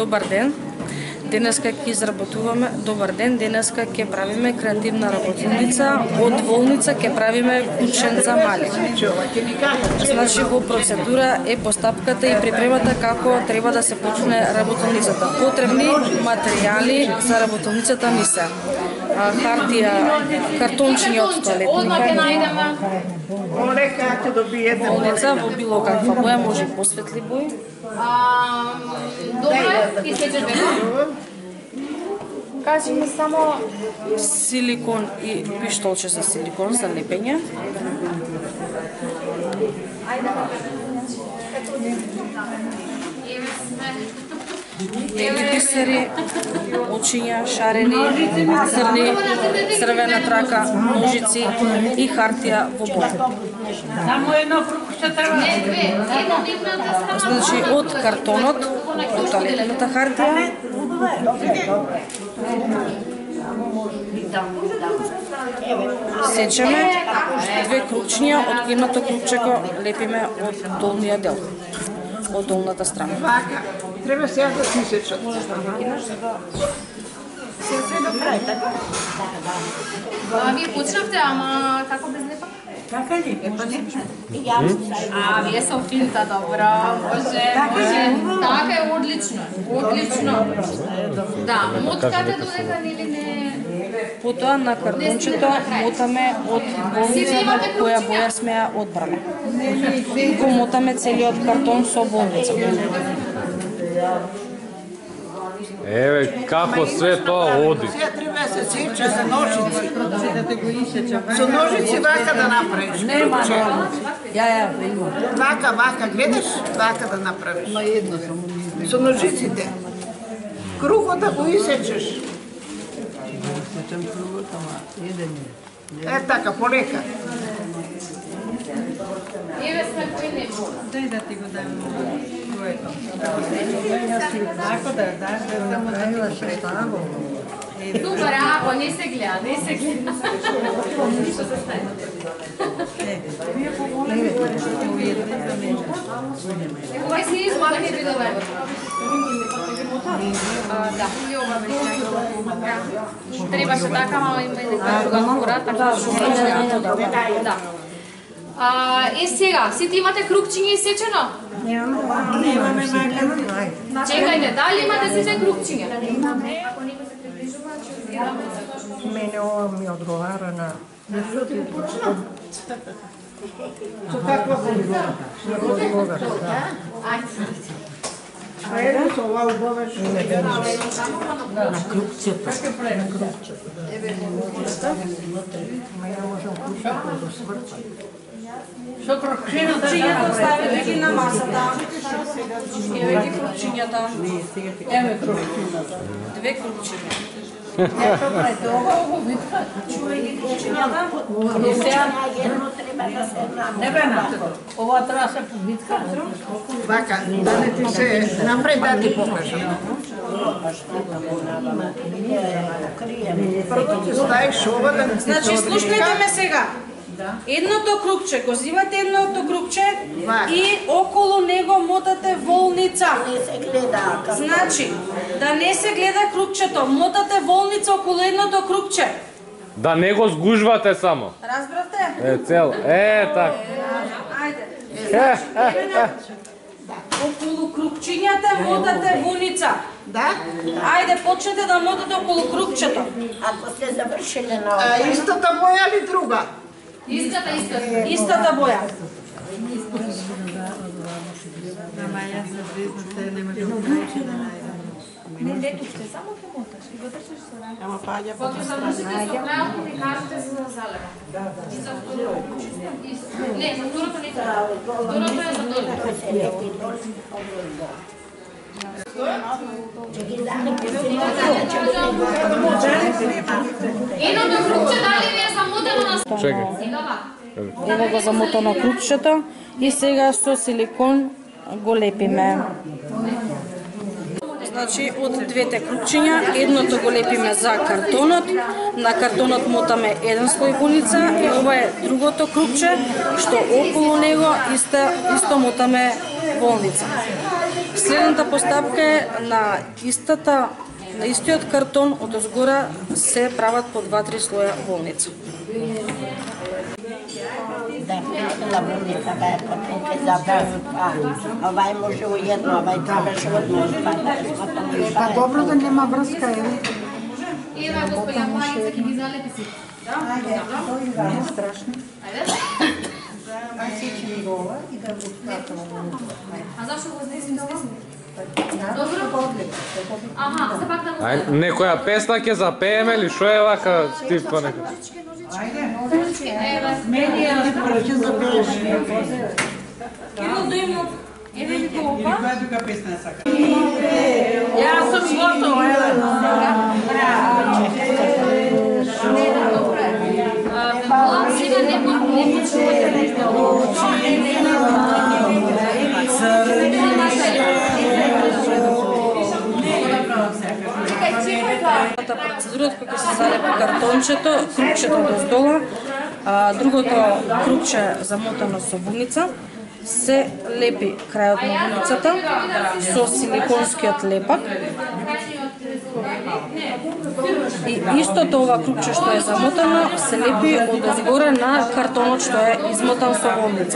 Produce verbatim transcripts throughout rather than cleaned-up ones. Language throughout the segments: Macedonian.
Добар ден. Денеска ќе изработуваме, добар ден, денеска ќе правиме креативна работилница, од волница ќе правиме кучен за мали. Значи во процедура е постапката и припремата како треба да се почне работилницата. Потребни материјали за работилницата ни се хартија, картончиња од тоалетника, волница во било каква боја, може и посветли бои. Добре, и следиш бега? Кажи ми само силикон и пиштолче за силикон за лепење. Ели бисери, очиња, шарени, црни, црвена трака, ножици и хартија во боја. Само едно крупче треба. Значи од картонот, од тоалетната хартија, сечеме две крупчиња, од едното крупчеко лепиме од долниот дел, од долната страна. Вака, треба сега да си сечат. се се да прави така? А вие почнавте, ама како без лепа? Така ли? А, вие со финта, добро, може, може. Така е одлично, одлично. Да, моткате додека нели не... Потоа на картончето мотаме од волницата која боја сме ја одбрале. Го мотаме целиот картон со волница. Еве, како све тоа оди. Сега треба да се сече за ножици. Со ножици вака да направиш. Нема, ја, ја, имам. Вака, вака, гледаш, вака да направиш. Ма едно само не Со ножиците. Кругот да го исечеш. сечам кругот, ама еден е. Е така, полека. Еве сме кои не мора. Дај да ти го дам твоето. Ако да даш, да само да ти го представам. Добре, ако не се гледа, не се гледа. Ништо се стане. Кога си измахне видове? Да. Требаше така, ама има и друга фора, така да. А, е сега, сите имате кругчиња исечено? Немаме мајка. Чекајте, дали имате сите кругчиња? Ако некој се приближува, ќе одидаме за тоа што... Мене ова ми одговара на... Со каква подлога? А едно со ова убаваш. На крупчето. На крупчето. Мене можам крупчето да свртам. Со крупчиното Крупчињата ставите ги на масата. Еве ги крупчињата. Еве крупчиното. Две крупчиња. Ето пред ова го витка. Чувај ги крупчињата. И сега не бе на. Ова треба се повитка. Вака, да не ти се напред да ти покажам. Прво ти ставиш ова да не ти се Значи, одрика. слушнете ме сега. Едното крупче, го зивате едното крупче Вака. и околу него мотате волница. Значи, да не се гледа крупчето, мотате волница околу едното крупче. Да не го сгужвате само. Разбравте? Е, цел. Е, така. Ајде. Околу крупчињата мотате волница. Да? Ајде, почнете да мотате околу крупчето. Ако сте завршили на А истата боја или друга? Истата, истата. Истата боја. Ама јас се признате, нема да го најче да најдам. Не, не, тук ще само ќе моташ и го држиш со рака. Ама паѓа по Кога завршите со крајот, ми кажете за залева. Да, да. И за второто. Не, за второто не треба. Второто е за долу. Едното крупче дали ви е замотено на стол? Чекај. Сега вака. Ево го замотано крупчето и сега со силикон го лепиме. Значи, од двете крупчиња, едното го лепиме за картонот, на картонот мотаме еден слој волница и ова е другото крупче, што околу него исто, исто мотаме волница. Следната постапка е на истата на истиот картон од озгора се прават по два-три слоја волница. Да, на волница бе потенке забрано два. Овај може у едно, овај требаше одно. Па добро да нема врска, еве. Ева, господја Марица, ќе ги залепи си. Ајде, тоа не е страшно. Ајде. Да сечем гола и да го вкатаме. А зашто го знесим скесни? Добро? Аха, се пак да го... Ај, некоја песна ќе запееме или шо е вака Стивко нека? Ева, Мене е да поръча за пеене. Кирил Доимов, еве ли го опа? Која друга песна сака? Јас сум готова, ева. Сега нема, нема Процедурата кога се залепи картончето, крупчето доздола, а другото крупче замотано со волница, се лепи крајот на волницата со силиконскиот лепак. И истото ова крупче што е замотано се лепи од озгоре на картонот што е измотан со волница.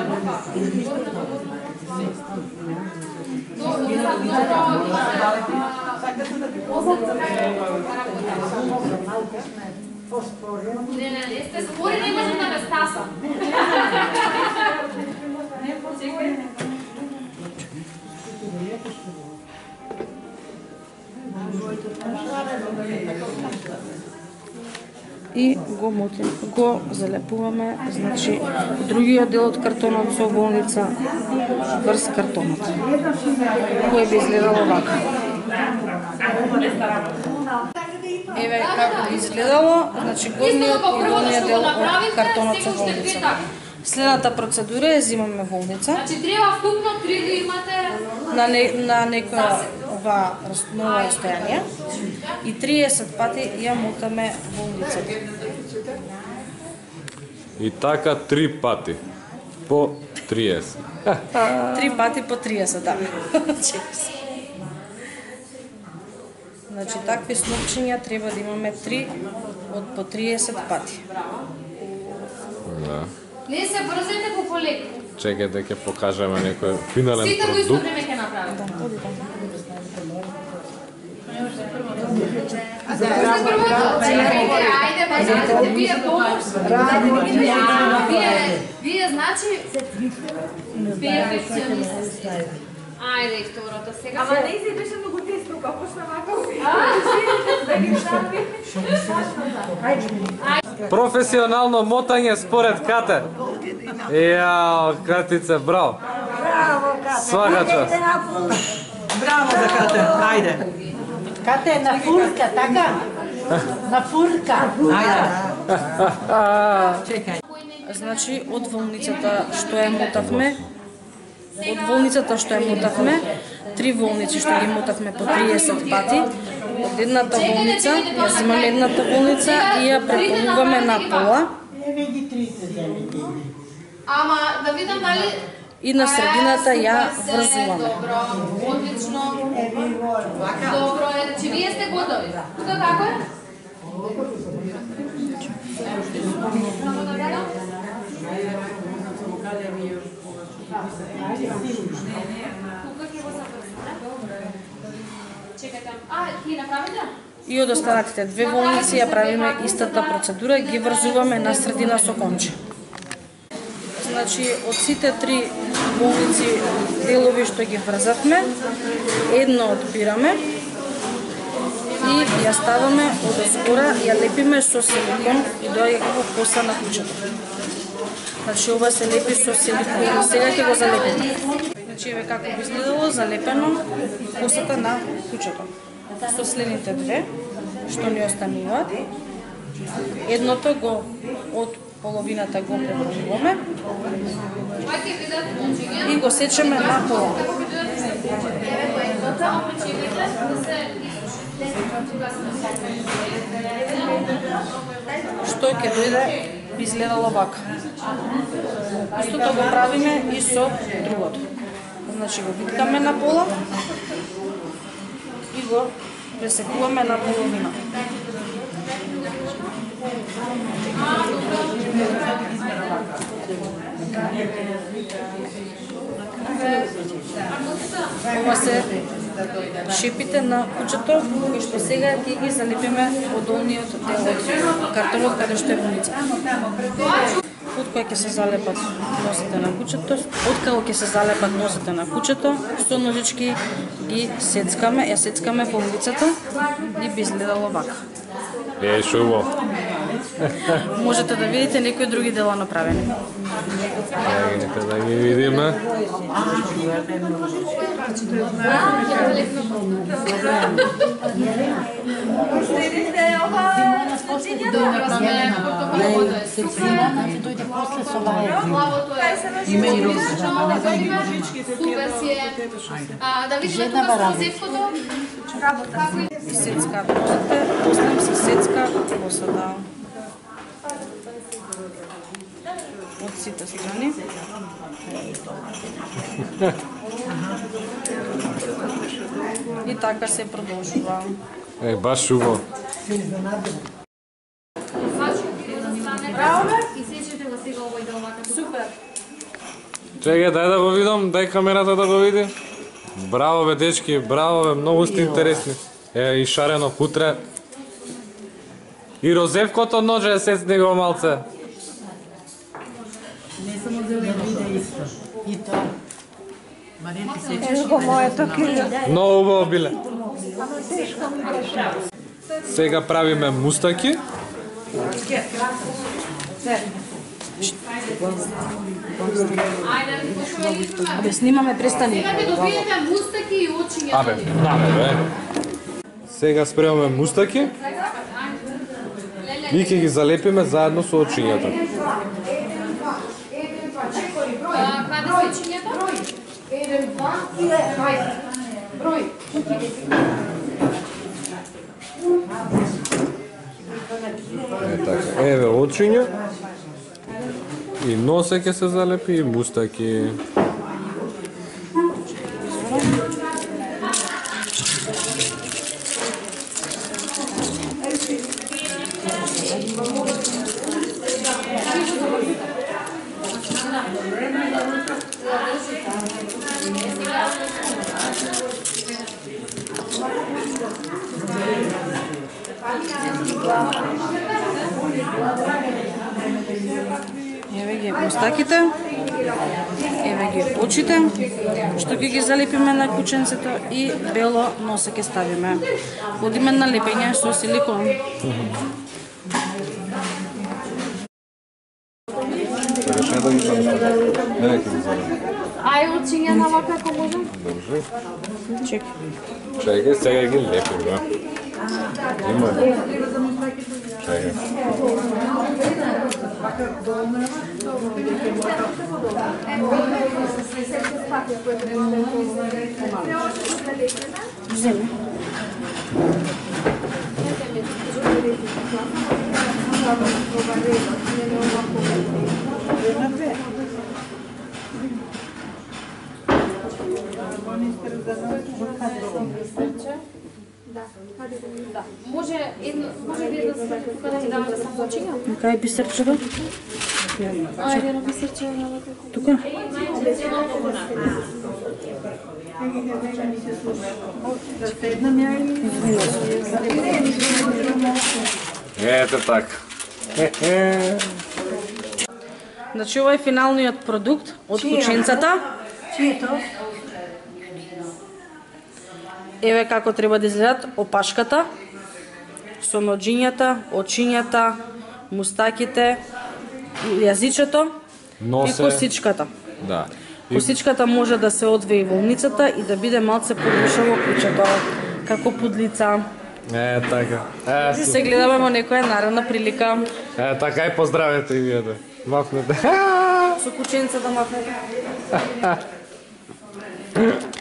Не, не, не сте спори, не може да ме стаса. И го мотим, го залепуваме, значи другиот дел од картонот со волница врз картонот. Кој би изгледало вака. Еве како би изгледало, значи горниот и долниот дел од картонот со волница. Следната процедура е земаме волница. Значи треба вступно три да имате... На, не, на некоја ова нова растојание и триесет пати ја мотаме волницата. И така три пати. По триесет. Три пати по триесет, да. Значи такви снопчиња треба да имаме три од по триесет пати. Да. Не се брзете по полеку. Чекајте, ќе покажеме некој финален Сите во исто продукт. време ќе направите. Ајде, ајде, вие долу. Вие, вие значи перфекционист. Ајде и второто сега. Ама не си беше многу тесно, како почна вака. Професионално мотање според Кате. Јао, Катице, браво. Браво, Кате. Свака час. Браво за Кате, ајде. Кате е на фурка, така? На фурка. Ајде. Чекај. Значи од волницата што ја мотавме, од волницата што ја мотавме, три волници што ги мотавме по триесет пати, од едната волница, ја земаме едната волница и ја преполуваме на пола. Еве ги трите залепи. Ама да видам дали И на средината ја Се, врзуваме. Добро, одлично. Еве го. Добро е, значи вие сте готови. Тука како е? Само да гледам. Тука ќе го заврзим, да? Чекајте. А, ти направите? И од останатите две волници ја правиме истата процедура, ги врзуваме на средина со конче. Значи, од сите три волници делови што ги врзавме, едно одбираме и ја ставаме од озгора, ја лепиме со силикон и доаѓа во коса на куќето. Значи, ова се лепи со силикон. Сега ќе го залепиме. Значи, еве како би изгледало залепено косата на куќето. Со следните две, што ни остануваат. Едното го од половината го преполуваме Ајде видат почиња. и го сечеме на пола. Еве го едното, почекајте да се Што ќе дојде би изгледало вака. Истото го правиме и со другото. Значи го биткаме на пола и го пресекуваме на половина. Ова се шипите на кучето, кои што сега ќе ги залепиме во долниот дел од картонот каде што е вуница. Од кој ќе се залепат носите на кучето, од како ќе се залепат носите на кучето, со ножички ги сецкаме, ја сецкаме по улицата и би изгледало вака. Е, шуво. Можете да видите некои други дела направени. Е, нека да ги видиме. Има и роза, ама не знам ги Супер си е. А, да видиме тука со розеткото. И сецка носите, после се сецка посада. Од сите страни. И така се продолжува. Е, баш шуво. Браво, и сечете го сега овој дел вака. Супер. Чекай, дај да го видам, дај камерата да го види. Браво бе, дечки, браво бе, многу сте интересни. Е, и шарено кутре. И розевкото ноже е сецни го малце. Не само за видео исто. И тоа. Марија ти сечеш го моето кило. Многу убаво биле. Сега правиме мустаки. Ајде, пошто видиме. Абе, снимаме, престани. Сега ќе добиете мустаки и очиња. Абе, наме бе. Сега спремаме мустаки и ќе ги залепиме заедно со очињата. А, каде се очињата? еден, два, трајсет. Број. Е така, еве очиња. И носе ќе се залепи и мустаки. Еве ги мустаките, еве ги очите, што ќе ги залепиме на кученцето и бело носе ќе ставиме. Одиме на лепење со силикон. Сега да ги залепиме. Не, ќе ги залепиме. Ај очиња на вака како можам? Добре. Чекай. Чекай, сега ги лепиме. Има. Чекай. Вземи. Да. Може едно, може вие да се тука да ти давате само очиња? Кај е бисерчето? Ајде на бисерче на вака. Тука? Ете така. Значи ова е финалниот продукт од кученцата. Чието? Еве како треба да изгледат опашката со ноџињата, очињата, мустаките, јазичето и Носе. косичката. Да. Косичката може да се одвие во волницата и да биде малце подвишено кучето, како пудлица. Е, така. Е, И су- се гледаме во некоја наредна прилика е, така и поздравете и вие да. Махнете. со кученца да махнете.